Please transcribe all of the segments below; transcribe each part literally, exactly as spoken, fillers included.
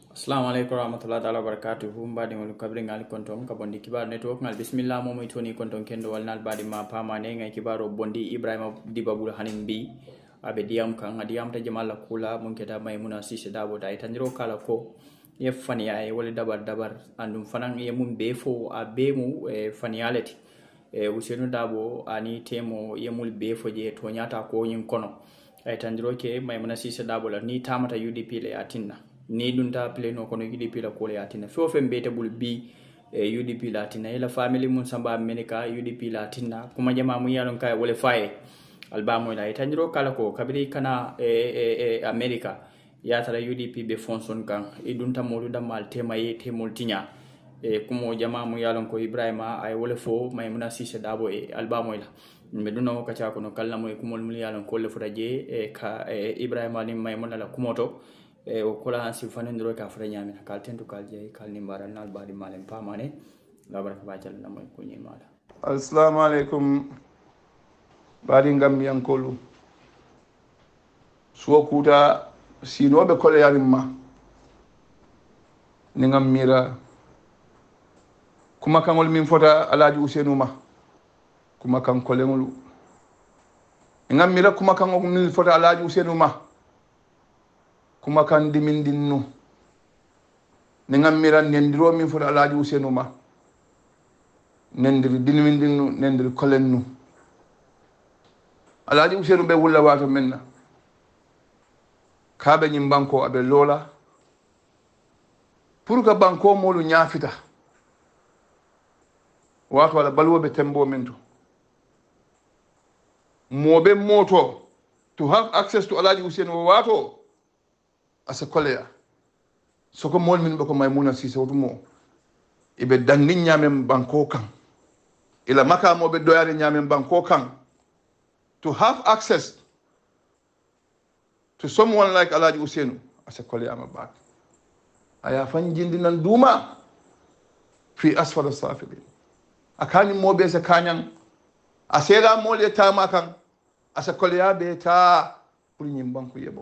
Assalamu alaikum warahmatullahi ta'ala wabarakatuhu. Mbadi ngol kabri ngal kontom ka bondi kibar network ngal bismillah mo toni konton kendo wal nal badi ma pamane ngai kibaro bondi Ebriama Dibba bul hanin bi abe diam kan diam ta jamala kula mun keda Mainuna Ceesay Darboe dai tanjiro kala ko ye faniya e wala dabar dabar andum fanan ye mun be fo a be mu e faniyaleti e Usenu Darboe ani temo ye mul be fo je to nyata ko yin kono ay tanjiro ke Mainuna Ceesay Darboe la ni tamata U D P le atinna ni dunta pleno kono U D P la kole atina fo fe mbete bul bi e U D P la atina ila family mun samba menika U D P la atina kuma jama mu yalon kay wala faye albamo la itanjiro kala ko kabiri kana e e e America ya tara U D P be fonson kan e dunta modu damal tema ye temol tinya e kuma jama mu yalon ko Ebriama ay wala fo Mainuna Ceesay Darboe e albamo la me duno ka cha kono kala mo kumol mu yalon ko le futaje e ka e Ebriama ni Maimuna la kumoto e o kola hansi fanendro ka fara nyamina kal tentu kal je kal ni mbaral nal badi malen pamane la baraka ba jall na moy ko nyi mala assalamu alaikum badi ngam yankolu so kuta sino be kole yarimma ni ngam mira kuma kangol min fota alaji Usenu ma kuma kan kole ngolu ngam mira kuma kangol min fota alaji Usenu ma kuma kan dimindinnu ni ngam mira nendiro min fota alaji Usenu ma nendiri dimindinnu nendiri kolennu alaji Usenu be wulla wato menna kabe nyim banko abe lola pour que banko molu nyafita wato wala balwobe tembo minto mobe moto to have access to alaji Usenu wato asa koleya soko mol min bako Maimuna Ceesay wotumo ibe dandi nyamen banko kan ila maka mo be doyare nyamen banko kan to have access to someone like alaji Usenu asa koleya ma bak aya fan jindi nan duma fi asfal safilin akani mo be se kanyan asera mol e tama kan asa koleya be ta pour nyim banko yebo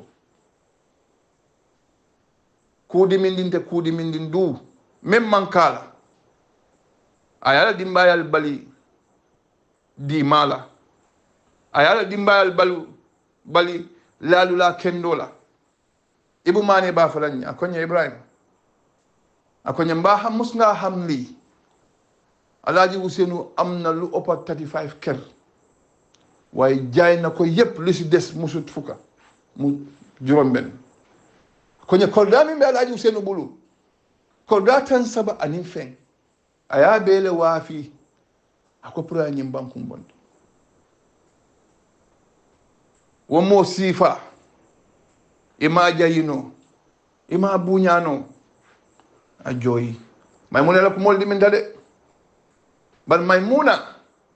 kudi mindinte kudi mindin du même mankala ayala dimbayal bali di mala ayala dimbayal balu bali lalula kendola ibu mane ba falani akonya Ebriama akonya mba hamusnga hamli alaji Usenu amna lu opa thirty-five ker way jay na ko yep lu ci dess musut fuka mu jurom ben konya kolda min be alaji Usenu bulu kolda tan saba anin fen aya bele wafi akopura nyim bankum bon wo mo sifa ima jayino ima buñano a joyi Maimuna la ko moldi min dade bal Maimuna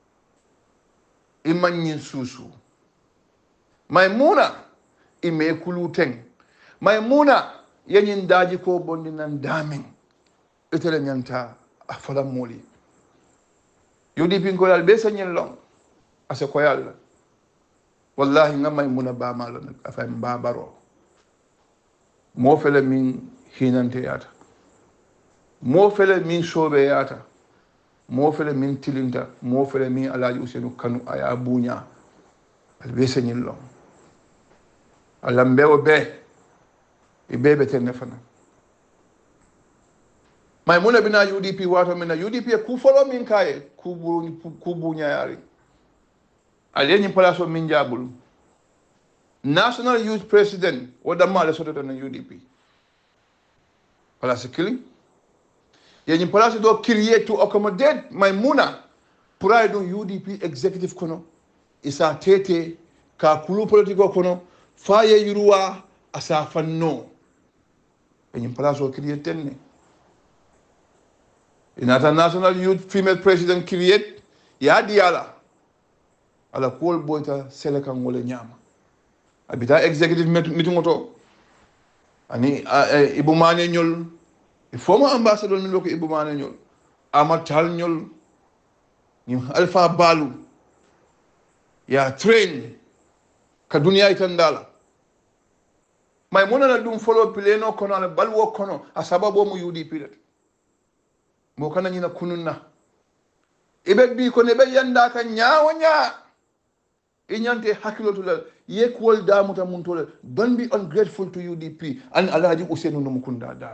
imanyin susu Maimuna ime kuluteng Maimuna yanyin daji ko bondi nan damin itele nyanta afala moli U D P ko yal be sanyin long ase ko yalla wallahi ngam Maimuna ba malo nak afay mba baro mo fele min hinante yata mo fele min sobe yata mo fele min tilinta mo fele min alaji Usenu kanu aya bunya al be sanyin long alambe o be ibebe tenne fana Maimuna bina U D P wato mina U D P ku folo min kaye ku bu ku bunya yari aleni palaso min jabul national youth president wada male soto na U D P palaso kili yeni palaso do create to accommodate Maimuna pride on U D P executive kono isa tete ka kulu politiko kono faye yuruwa asa fanno yeni palaso create tenne inata national youth female president create ya diala ala kol boyta seleka ngole nyama abita executive meeting oto ani ibu mane nyol former ambassador mi loko ibu mane nyol amatal nyol ni alpha balu ya train ka dunia itandala Maimuna na dum follow pileno kono ala balwo kono a sababo mu U D P let mo kana nyina kununna ibe bi ko ne be yanda ka nyaawo nya e nyante hakiloto la ye kuwol damuta mun to don't be ungrateful to U D P an alaji usenu no mukunda dab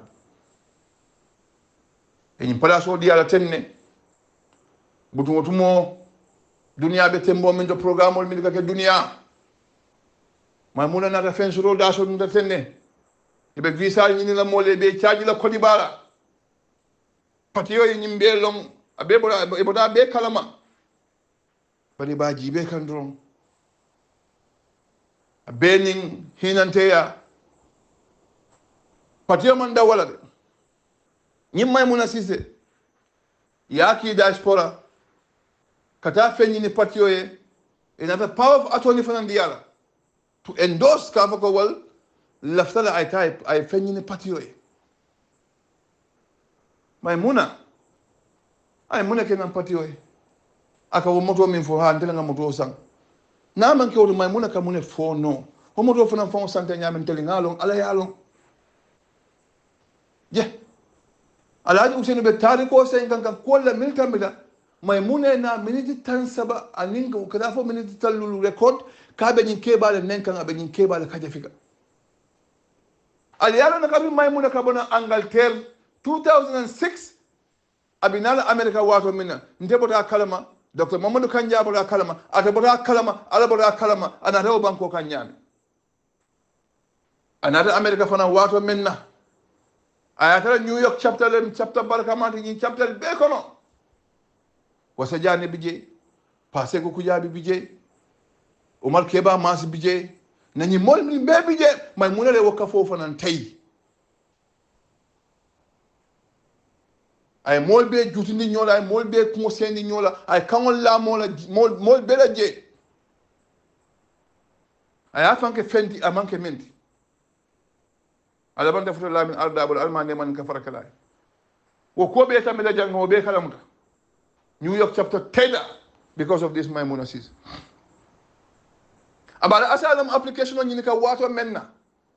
e nyim pala so di ala tenne butu wotumo dunia be tembo min do programme min ka ke dunia Maimuna na fen suro da so dum tenne ibe visa ni la mole be charge la kodi bala patiyo yi nyimbe long abe boda e boda be kalama bari ba jibe kan dron abe ning hinanteya patiyo man da wala nyim Maimuna Ceesay yaki diaspora kata fenyi ni patiyo ye ina power of attorney fanan diala to endorse kafako wal laftala ay type ay fenyi ni patiyo ye Maimuna ay muna kenan patiyo ye aka wo moto min fo ha ndela nga moto sang na man ke wo Maimuna ka mune fo no ho moto fo nan fo sante nyamen tele ngalon ala yalon je alaji usenu be tariko sen kan kan kolla milta mita Maimuna na miniti tan saba aninga ukada fo miniti talulu record ka be nyin kebale nen kan abe nyin kebale ka jafika ali yalo na kabi Maimuna ka bona Angleterre two thousand six abinala America wato minna ndebota kalama Doctor Mamadou Kanja bota kalama ata bota kalama ala bota kalama ana rew banko kan nyame anata America fana wato minna ayata New York chapter lem chapter barkamati nyin chapter be kono wasa jani bije passé ko kujabi bije Omar Keba mas bije nani mol min be bije Maimuna le wakka fofu nan tay ay mol be jutindi nyola ay mol be ko sendi nyola ay kangol la mola mol mol be la je ay afanke fendi amanke menti ala banda futa la min arda bul almane man ka farakala wo ko be tamela jango be kalamuta New York chapter ten because of this Maimuna Ceesay. About the asylum application on Unica water menna.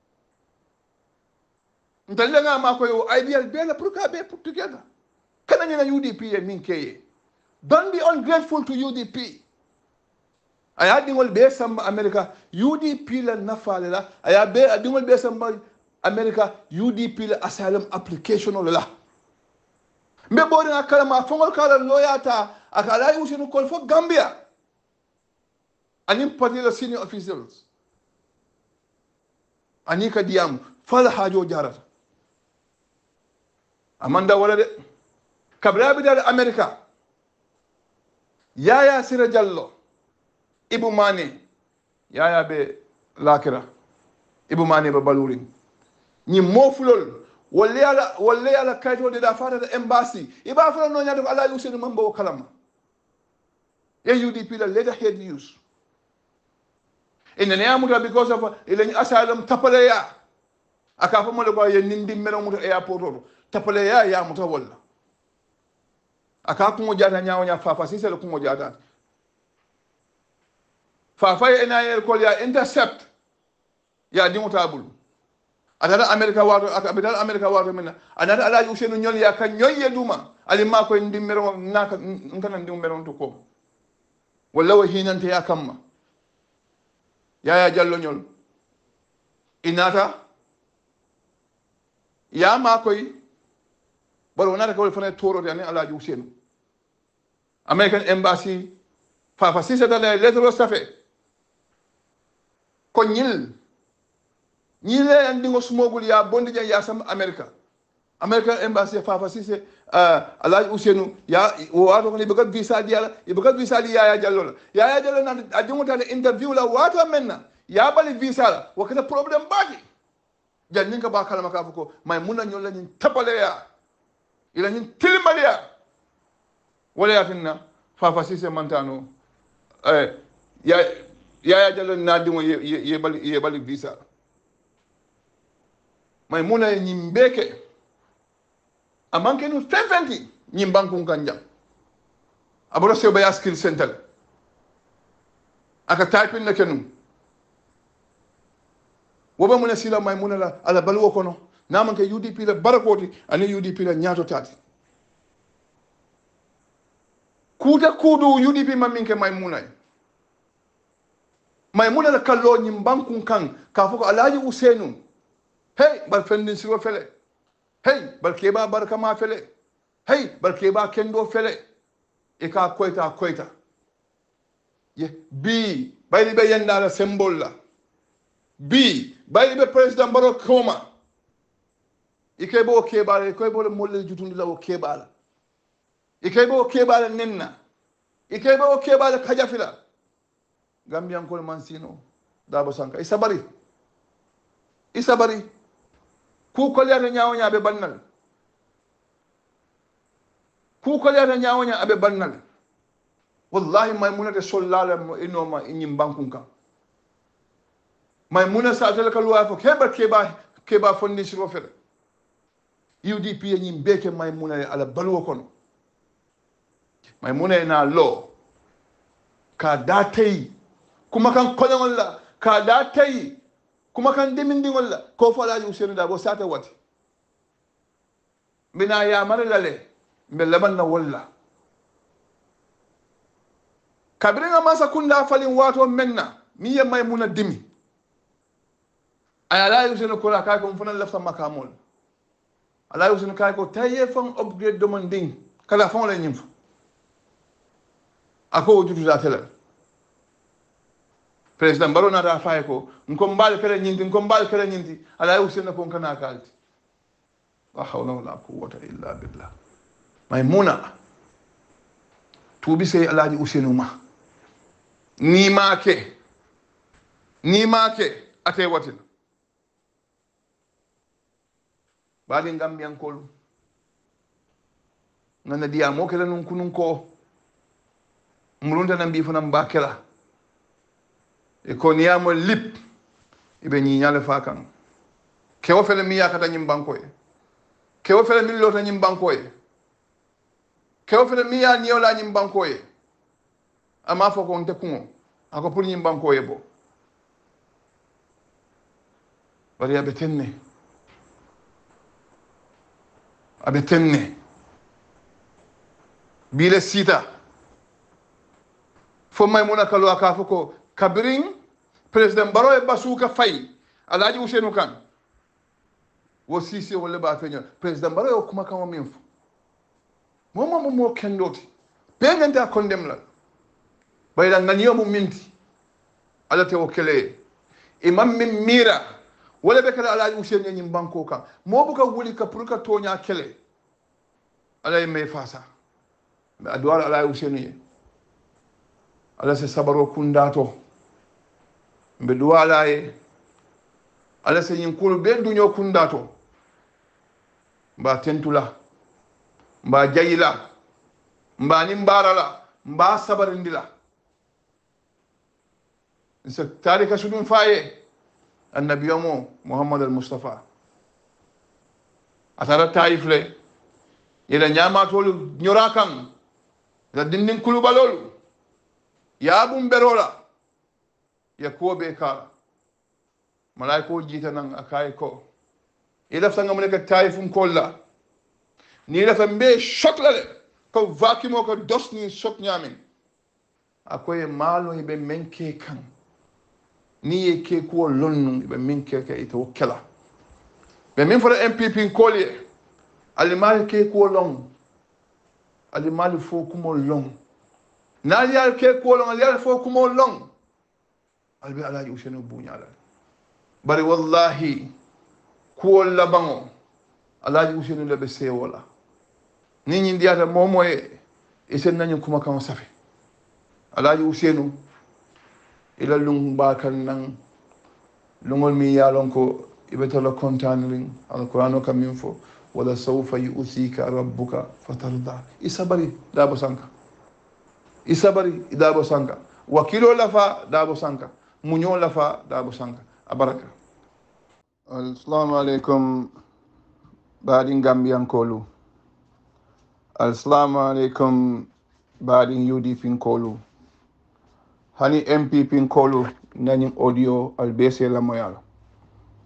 Ntalenga mako yo ideal bela pruka be put together. Kana nyina U D P e min keye. Don't be ungrateful to U D P. Aya dingol be samba America U D P la nafale la aya be dingol be samba America U D P la asylum application la. Me boarding a kalama fongol kala loyata akala usinu call for Gambia and in particular senior officials anika diam fala hajo jarata amanda wala de kabla bi dal America yaya sira jallo ibu mane yaya be lakira ibu mane be balurin ni mofulol wolle ala wolle ala kayto de da fata da embassy iba fala no nyaado ala yusenu mambo kalama ya U D P la letterhead use in the name of because of ilani asylum tapaleya aka fa mo le ko ye nindi mero muto airport tapaleya ya muto walla aka ko mo jata nyaawo nya fa fa si sel ko mo jata fa fa ena yer ko ya intercept ya dimutable adala America wato adala America wato minna adala ala usenu nyol ya kan nyoy yeduma ali ma ko ndimmero naka ngana ndimmero to ko walla wa hinante ya kamma yaya jallo nyol inata ya ma koy baro nata ko fana toro tane ala usenu American embassy fa fa sisa dala letro safe ko nyil ñile andi ngo smogul ya bondi ya sam America American embassy fa fa sise alaji usenu ya wato ni buga visa diala ibuga visa di ya jallo la ya jallo na adingo tale interview la wato menna ya bali visa la wakata problem baki janninga ba kala maka ko Maimuna nyolla ni tapale ya ila ni tilimale ya wala ya tinna fa fa sise mantano eh ya ya jallo na dingo ye ye bali ye bali visa Maimuna nyimbeke amanke nu fenfenti nyimbanku kanja aboro sebe ya skill center aka type in kenu wobe mun sila Maimuna la ala balwo kono naman ke U D P la barakoti ani U D P la nyaato tati kuuta kuudu U D P mamin ke Maimuna Maimuna la kallo nyim bankun kan ka foko Alhaji Usenu hey bal fendin siro fele hey bal keba barka ma fele hey bal keba kendo fele e ka koyta koyta ye bi bayli be yenda la symbole la bi bayli be president baro koma ikebo keba ikebo molle jutundi la o keba la ikebo keba la nenna ikebo keba la kajafila Gambian ko mansino Darboe Sanka isabari isabari ku ko leata nyaawo nya be bannal ku ko leata nyaawo nya abe bannal wallahi Maimuna te sollala mo inoma inyim bankun kan Maimuna sa tele ka luwa fo keba keba keba fondi siro fere U D P nyim beke Maimuna ala balwo kono Maimuna na lo ka datay kuma kan kolon la ka datay kuma kan dimindingol la ko fo Alhaji Usenu Darboe sata wati mina ya marlale mbe laban na walla kabringa masa kunda falin wato menna mi ya Maimuna dimi ay Alhaji Usenu ko la kay ko fona lafta makamol Alhaji Usenu kay ko taye fon upgrade demanding kala fon la nyimf ako wujudu za tele President Barrow na ta fay ko nko mbal kala nyinti nko mbal kala nyinti Alhaji Usenu ko kana kalti la hawla wala quwwata illa billah Maimuna tubi sey Alhaji Usenu ma ni make ni make ate watin bali Gambian kolu nana dia mo kala nun kunun ko mulunta nan bi fanam bakela e ko niyamo lip ibe ni nyale fa kan kewo fele mi yakata nyim banko e kewo fele mi lota nyim banko e kewo fele mi ya niola nyim banko e ama fo ko nte kuno ako pour nyim banko e bo bari abe tenne abe tenne bile sita fo Maimuna kalu aka fo ko kabirin president Barrow e basuka fay Alhaji Usenu kan wo sisi wala ba feño president Barrow o kuma kan min fo moma mo mo kendoti penganta condemn la bayda nganiyo mo minti ala te o kele imam min mira wala be kala Alhaji Usenu nyim banko kan mo buka wuli ka pour ka tonya kele ala me fasa be adwala Alhaji Usenu ye ala se sabaro kundato mbe duwala ye ala se yinkulu be dunyo kundato mba tentula mba jayila mba nimbarala mba sabarindila nse tarika sudun faye annabi yomo Muhammad al-Mustafa atara taif le yela nyama tolu nyora kan la dindin kulubalolu ya bum berola ya ko be kala malaiko jita nan akai ko ila sanga mun ka taifum kolla ni la fambe shokla le ko vacuum ko dosni shok nyamin akoye malo ibe menke kan ni e ke ko lonnu ibe menke ka ito kala be min fora M P P kolye alimal ke ko long alimal fo kumo long na yal ke ko long yal fo kumo long albi Alhaji Usenu buñala bari wallahi ko la bango Alhaji Usenu le be sewola ni ñi ndiata momoye e sen nañu kuma kan safe Alhaji Usenu ila lung bakal nan lungol mi yalon ko ibetala kontanring alqur'ano kam min fo wala sawfa yu'tika rabbuka fatarda isabari Darboe Sanka isabari Darboe Sanka wakilo lafa Darboe Sanka munyo lafa Darboe Sanka abaraka. Assalamu alaikum baadin Gambian kolu. Assalamu alaikum baadin U D P kolu. Hani M P P kolu nani audio albese la moyala.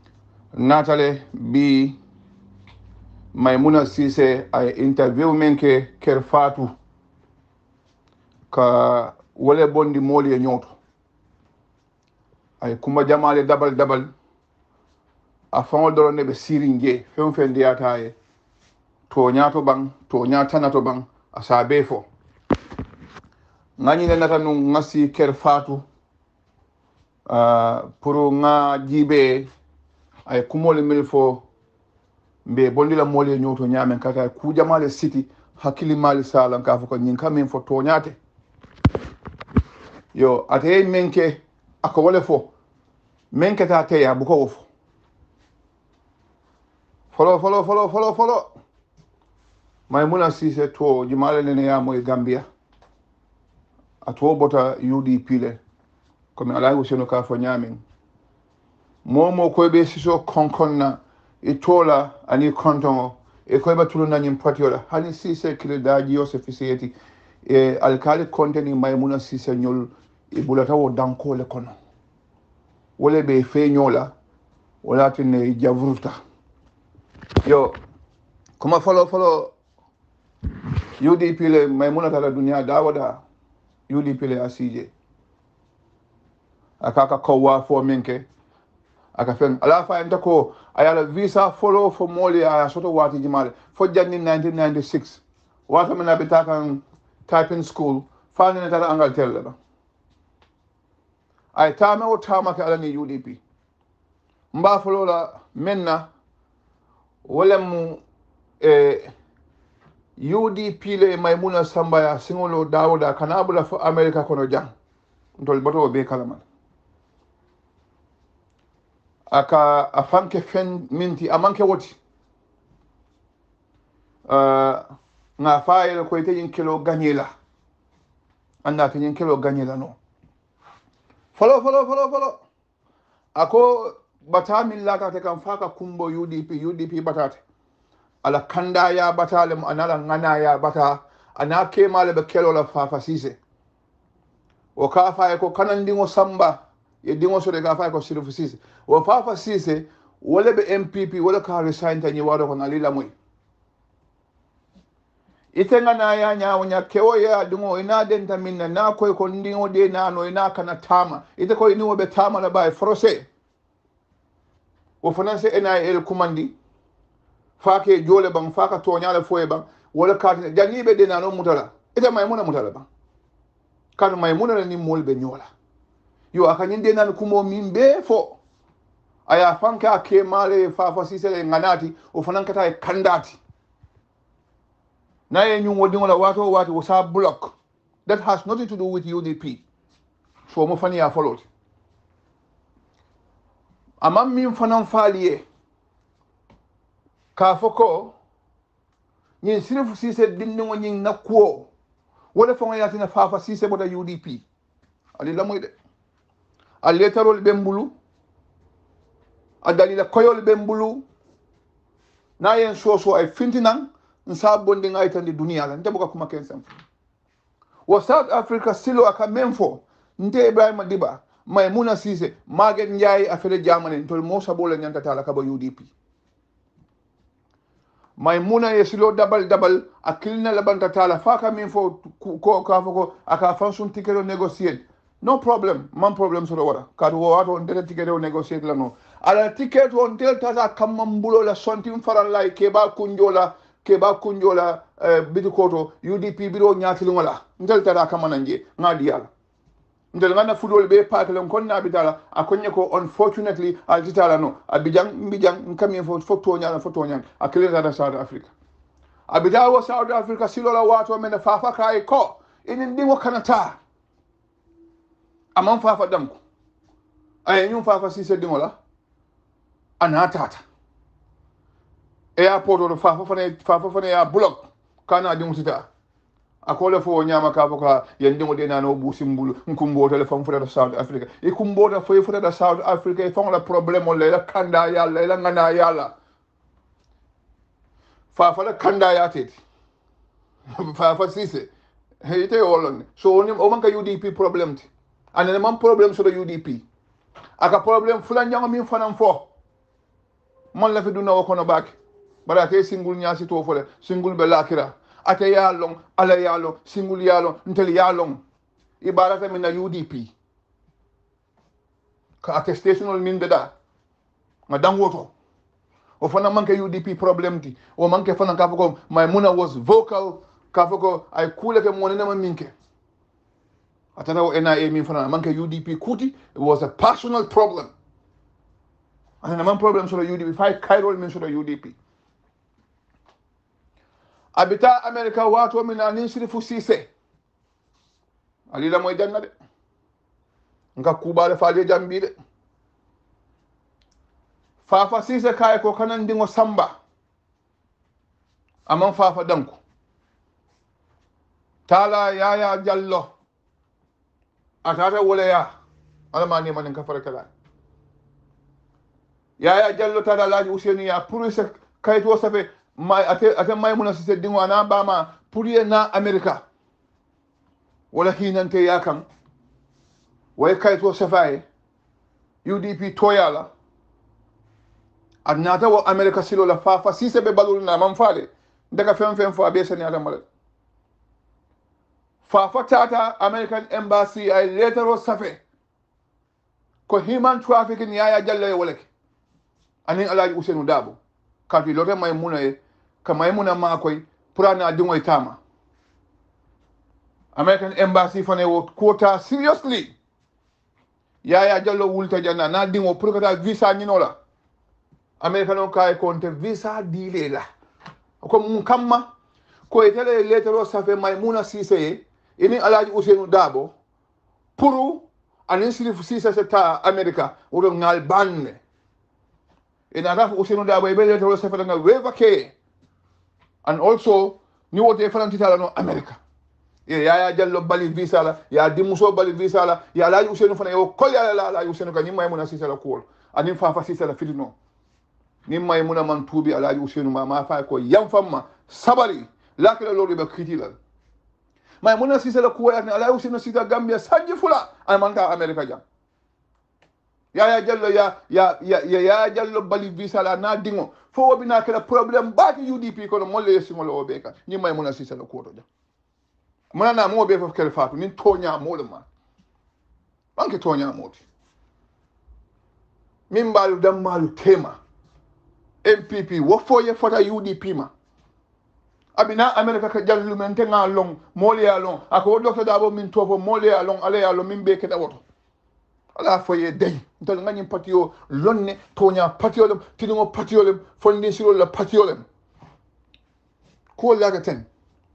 natale bi Mainuna Ceesay ay interview menke ker fatu ka wole bondi moli e nyoto ay kuma jamale dabal dabal a fawol doro ne be sirinje fen fen diata e to nyato bang to nyata nato bang asabe fo ngani ne nata nu ngasi ker fatu uh, pour nga jibe ay kumole mil fo mbe bondi la moli e nyoto nyamen kaka ku jamale city hakili mali sala ka fo ko nyin kamen fo to nyate yo ate menke ako wole fo menke ta te ya buko fo follow follow follow follow follow Maimuna Ceesay to jimale nene ya moy Gambia ato bota U D P le comme ala useno ka fo nyamin momo ko be siso konkonna e tola ani konton e ko ba tuluna nyim patiola hani Ceesay kile daji yo se fisiyeti e alkali konteni Maimuna Ceesay nyol e bulata wo danko le kono wole be fe nyola wala tinne javruta yo kuma follow follow U D P le Maimuna tala dunia dawada U D P le asije akaka kowa fo menke aka fen ala fa enta ko ayala visa follow for moli aya soto wati jimale fo janni nineteen ninety-six wata mena bitakan typing school fa ne tala Angleterre ba ay tama o tama ka ala ni U D P mba follow la menna wala mu eh U D P le Maimuna Sambaya singolo dawda kanabula fo America kono jang ndol boto be kalamal aka afanke fen minti amanke woti uh, nga faayel ko ite yin kilo ganyela anda te yin kilo ganyela no follow follow follow follow ako batami lata te kan faka kumbo U D P U D P batate ala kanda ya batale mu anala ngana ya bata ana kemale be kelo la Fafa Ceesay o ka fa ko kanan dingo samba ye dingo so de ka fa ko Fafa Ceesay o Fafa Ceesay wala be M P P wala ka resign tan yiwado ko nalila moy ite ngana ya nyaawo nya kewo ya dingo ina den taminna na koy ko dingo de na no ina kana tama ite ko ni be tama la bay frosé o finance N I L kumandi fake jole bang faka toñale foye bang wala kati jangibe de nano mutala ita Maimuna mutala bang kadu Maimuna ni molbe nyola yo akanyinde nan kumo mimbe fo aya fanka ke male Fafa Ceesay nganati o fanan kata e kandati na ye nyum wodi ngola wato wato sa block that has nothing to do with U D P so mo fani ya follow amam min fanan faliye ka foko nyin Fafa Ceesay dinno nyin nakwo wala fo ngati na Fafa Ceesay bota U D P ali lamoy de ali tarol bembulu adali la koyol bembulu na yen soso ay fintinan nsa bondi ngai tan di dunia la ndebo ka kuma kensam wa South Africa silo aka memfo nte Ebriama Dibba Mainuna Ceesay maget njay afele jamane tol mo sabola nyanta tala ka ba U D P Maimuna yesilo dabal dabal akilina labanta tala faka min fo ko ka foko aka fansun tikero negotiate no problem man problem so wara kadu wato ndete tikero negotiate la no ala ticket on tel tata kamambulo la sontim faran lay keba kunjola keba kunjola uh, bidikoto U D P biro nyatili wala ndel tata kamananje ngadi yala ndel ngana fudol be pakle kon na bidala akonye ko unfortunately altitala no abijang mbijang nkami fo foto nyala foto nyala akile da South Africa abidawo South Africa silola wato men Fafa kai ko inin ndingo kanata amam Fafa damko ay nyum Fafa Ceesay dingola anatata airport o Fafa fane Fafa fane ya block kana dingutita akole fo nyama ka foka yendingo de nano busimbulu nkumbo telefon fo da South Africa e kumbo da fo fo da South Africa e fon la problème le la kanda ya la ngana ya la Fafa la kanda ya tete Fafa Ceesay heyte wolon so oni o manka U D P problem ti anene man problem so da U D P aka problem fulan jango min fanan fo man la fi duna wo kono baake bara ate single ñaasi to fole single be lakira ate ya long ala ya long single ya long ntel ya long ibarata min na U D P ka attestational min be da ma dangoto o fana manke U D P problem ti o manke fana ka fako Maimuna was vocal ka fako ay kule ke mo ne ma minke atana o N I A min fana manke U D P kuti it was a personal problem ana man problem so U D P fay kayrol min so U D P abita America wato min anin sirifu sise alila moy janna de nga kubale faale jambi de fafa sise kay ko kanan dingo samba amman fafa danko tala yaya jallo atata wala ya alama ni man ka farakala yaya jallo tala laji useni ya pour se kayto safe may ate ate Maimuna Ceesay dingo ana bama pour na America wala hinante yakam way kayto safaye U D P toyala adnata wo America silo la fafa sise be balul na man faale daga fem fem fo abe sani ala mal fafa tata American embassy ay letter o safe ko human trafficking yaya jalle woleke anin alaji Ousainou Darboe kati lote Maimuna e ka Maimuna ma koy purana dingoy tama American embassy fane wo quota seriously yaya jallo wulta janna na dingo pour kata visa ñinola American on kay konte visa dile la ko mun kamma ko etele letero safe Maimuna Ceesay ini alaji Ousainou Darboe pour anin sirifu sisa ta America wodo ngal banne ina rafu Ousainou Darboe e be letero safe nga wevake and also ni wote fanantita no America yaya jallo bali visa la ya dimuso bali visa la ya alaji Ousainou fana yo kol ya la alaji Ousainou ka ni Maimuna Ceesay la ko anin fafa Ceesay la filino ni Maimuna man tubi alaji Ousainou ma ma fa ko yam famma sabari lakala lolu be kritila Maimuna Ceesay la ko ya alaji Ousainou sita Gambia sanji fula an manta America jam yaya jallo ya ya ya ya jallo bali visa la na dingo fo wobina kala problem baati U D P ko no molle yesingolo obeka ni Maimuna Ceesay la ko to jam mana mo be fo kele fatu nin tonya mo le ma banke tonya moti min balu dam malu tema M P P wo fo ye fota U D P ma abina America ka jallu men te nga long mo le long ako docteur Darboe min tofo mo le long ale ya long min be ke dawoto ala fo ye dey to ngani patio lonne tonya patio le tidingo patio le fondi siro la patio le ko la ga ten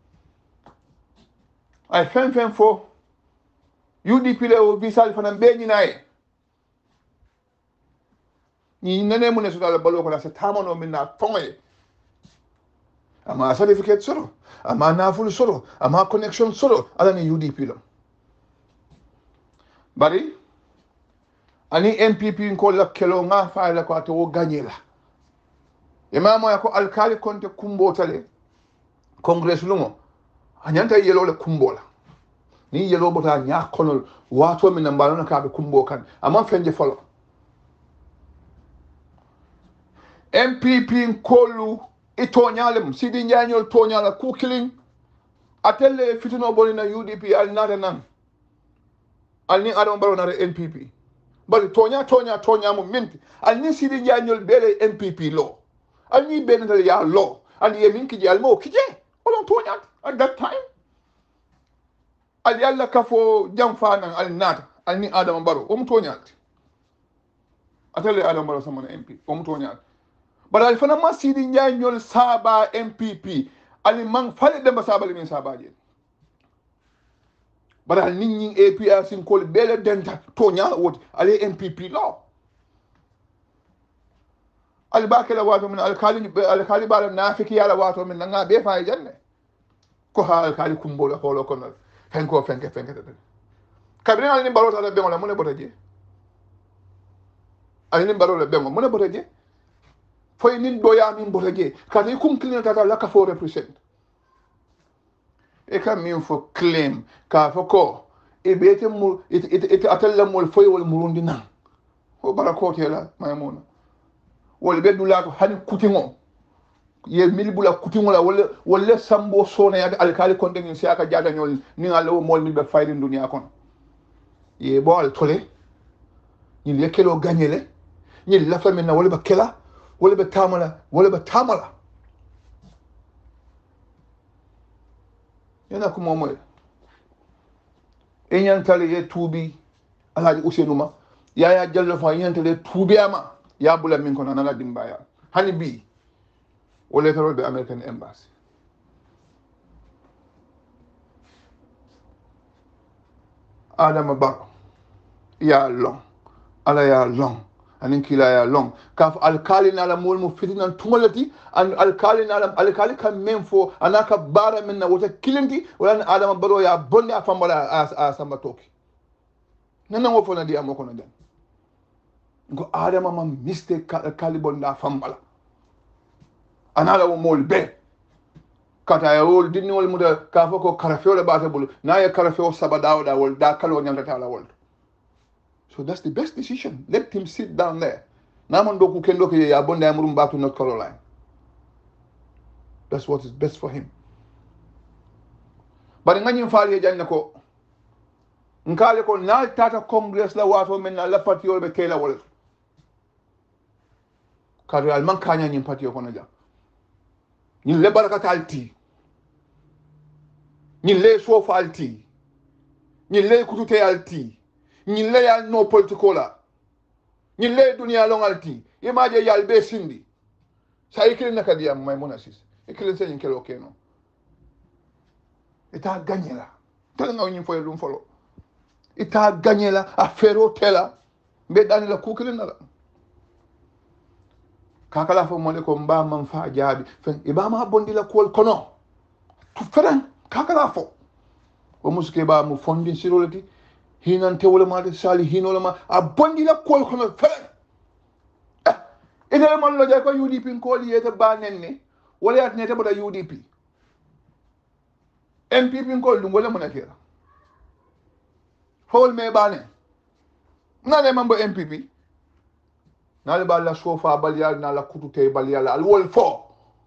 ay fen fen fo U D P le o visa fana be ni nae ni nene mun so dala balo ko la se tamano min na tonge ama certificate soro ama naful soro ama connection soro ala ni U D P lo bari ani M P P ko la kelo nga fa la ko to gagnela e mamo ya ko alkali konte kumbotale congress lumo anyanta yelo le kumbola ni yelo bota nya konol wato min mbalo ka be kumbo kan amma fenje folo M P P kolu itonyalem sidi nyanyol tonyala ku killing atelle fitino bolina U D P al nata nan al ni adon baro na M P P bal tonya tonya tonya mo minti al ni sidi nyanyol bele M P P lo al ni benal ya lo al yemin ki jal mo kije olon tonya at that time al yalla kafo jamfana al nata al ni adam baro o mo tonya atelle adam baro sama M P o mo tonya but al fana ma sidi nyanyol saba M P P al man fale demba saba min saba je but al nit A P R sin kol bele denta tonya wot al M P P law al bakela wato min al kali al kali bala nafiki yala wato min nga be fa janne ko ha al kali kumbola holo kono fenko fenke fenke de kabina al ni balota da be mo ne botaje al ni balota be mo ne botaje foy nin doya min botaje kati kum clean tata la ka fo represent e kam min fo claim ka fo ko e bete mu it it atalla mol foy wal murundi nan o barakote la Maimuna wala be dula ko hani kutingo ye mil bula kutingo la wala wala sambo sona ya alkali konde ni siaka jada nyol ni ngalo mol mi be fayri dunya kon ye bol tole ni le kelo gagnele ni la fami na wala ba kela wala ba tamala wala ba tamala yana ko momoy e nyantale ye tubi alhaji usenuma yaya jallo fa nyantale tubi ama ya bula min kono nana dimbaya hani bi wala taro be American embassy Adama Barrow ya long ala ya long anin kila ya long kaf alkali na la mol mu fitinan tumalati an alkali na la alkali kan men fo anaka bara min na wota kilinti wala Adama Barrow ya bonde afambala as asamba toki nana wo fo na di amoko na den ngo Adama ma mistake kali bonda afambala anala wo mol be kata ya wol dinni wol muda ka fo ko karafew le bata bulu na ya karafew sabadaw da wol da kalo nyanta ta la wol. So that's the best decision. Let him sit down there. Naman doku kendo ke ya bonda ya murum back to North Carolina. That's what is best for him. But ngani mfali janna ko nkale ko na tata congress la wato men na la parti wol be kela wol. Kadu al man kanya nyim parti ko na ja. Ni le baraka talti. Ni le sofa alti. Ni le kutute alti. Ni le ya no politikola. Ni le dunia long alti. Imaje yal be sindi. Sa ikile na kadia Maimuna Ceesay. Ikile se nkelo okeno. Ita ganyela. Tele nga onyin foye lum folo. Ita ganyela afero tela. Be dani la kukile na la. Kakala fo mole ko mba man fa jaabi. Fen ibama bondi la kol kono. Tu feren kakala fo. O muske ba mu fondin sirolati. Hinan tewole ma de sali hinole ma a bondi la kol kono feren. Eh ina man lo jay ko U D P ko liyete ba nenne wala yat nete boda U D P. M P P ko dum wala mona kera. Hol me ba ne. Na le mambo M P P. Na le ba la sofa baliyal na la kutute baliyal al wol fo.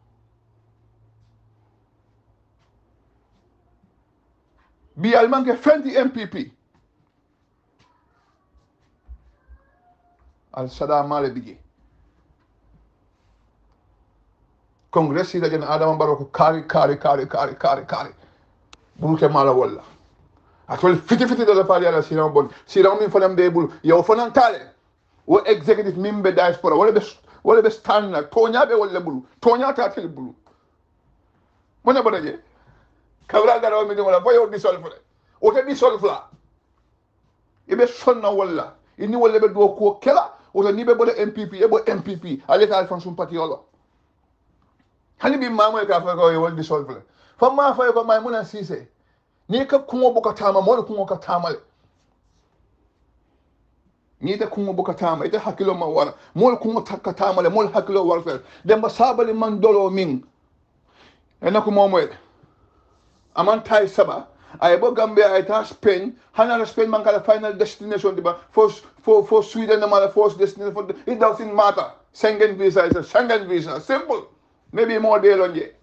Bi alman ke fendi M P P. Al sada male bigi. Congress ida jen Adama Barrow ko kari kari kari kari kari kari. Buke mala walla. Atol fiti fiti de la pali ala siram bon. Siram min fanam de bul. Yo fanan tale. Wo executive mimbe diaspora wala be wala be stand na tonya be wala bulu. Tonya ta tel bulu. Mona bodaje. Kabra garo mi de wala boyo dissolve le. O te dissolve la. Ibe sonna wala. Ini wala be do ko kela. O te ni be boda M P P e bo M P P. Ale ta alfan sum parti yolo. Hani bi mama ka fa ko wala dissolve le. Fa ma fa ko Mainuna Ceesay. Ni ka kungo boka tama mo kungo ka tama le. Ni de kungo boka tama ite hakilo ma wala. Mo kungo takka tama le mo hakilo warfel. Demba sabali man dolo min. Ena ko momo e. Aman tay saba ay bo Gambia ay ta Spain hana Spain man kala final destination diba for for for Sweden na mala first destination for it doesn't matter. Schengen visa is a Schengen visa, simple. Maybe more day longe.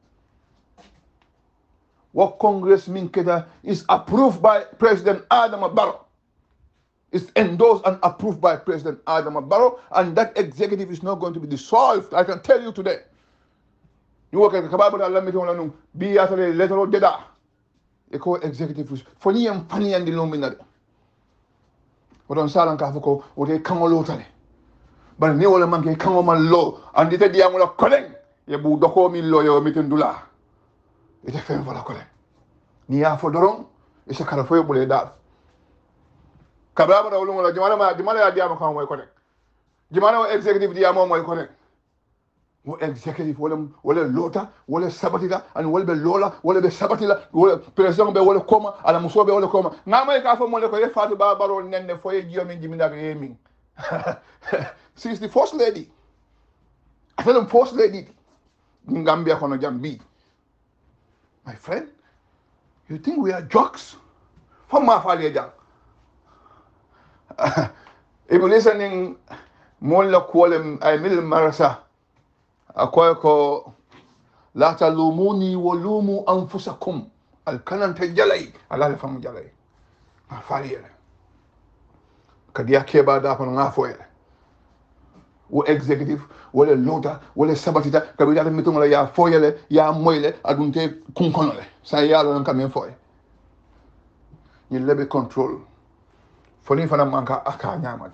What Congress mean keda is approved by President Adama Barrow. It's endorsed and approved by President Adama Barrow, and that executive is not going to be dissolved. I can tell you today. You work at the Kababa and Lamit on be at a letter of Deda. A co executive for me and funny and the luminary. But on Salan Kafako, or they come all over. But Neola Monkey come on low, and the Diamola calling. You would call me lawyer meeting Dula. It's a fair for a calling. Nia for the wrong, it's a kind of way bullet that. Kababa, the Jimana, the Mala Diamond, my connect. Jimano executive Diamond, my connect. Executive wala wala lota wala sabatila and wala be lola wala be sabatila wala president be wala koma ala muso be wala koma ngama ka fo mo le ko e fatu ba baro nenne fo e jiomi jiminda ke yemi she is the first lady. I tell them first lady in Gambia kono jambi. My friend, you think we are jokes? For ma fa le jang. If you listening molla kuolem ay mil marasa akoy ko la talumuni wa lumu anfusakum al kananta jalay ala fam jalay ma fariyele kadi yakeba da kono ngafoyele wo executive wala lota wala sabatita kabi data mitungola ya foyele ya moyle adunte kunkonole sa yalo nan kamen foye ni lebe control foni fana manka aka nyamade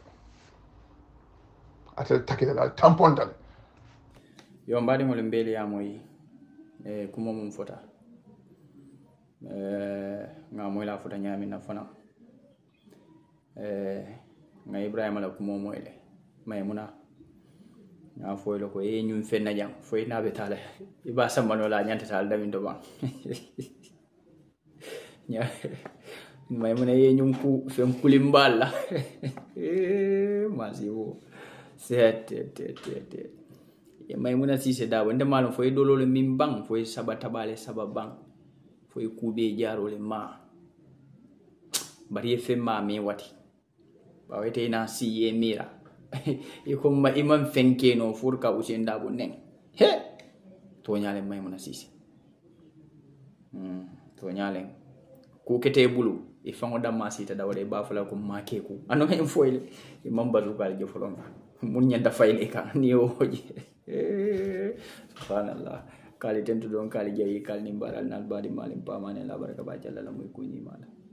atel takita dal tampontal yo mbadi ngol mbeli ya moy e kuma mum fota eh nga moy la fota nyami na fana eh nga Ibrahima la kuma moyle Maimuna nga foylo ko e nyum fenna jam foy nabe tala iba sambano la nyanta tala damin do ban nya Maimuna ye nyum ku fem kulimbala eh masiwo set set set Mainuna Ceesay Darboe nde malum foy dolole min bang foy sabata bale sababang foy kube jarole ma bari femma me wati bawete na siye mira iko ma imam fenke no furka usen Darboe nen he to nyale Mainuna Ceesay hmm to nyale ku kete bulu e fango damma sita dawale ba fala ko make ku ando en foyle imam bazukal je folonga mun nyanda fayle ka ni o hoje subhanallah kali tentu don kali jayi kali nimbaral nal badi malim pamane la baraka ba jalla la muy kuni mala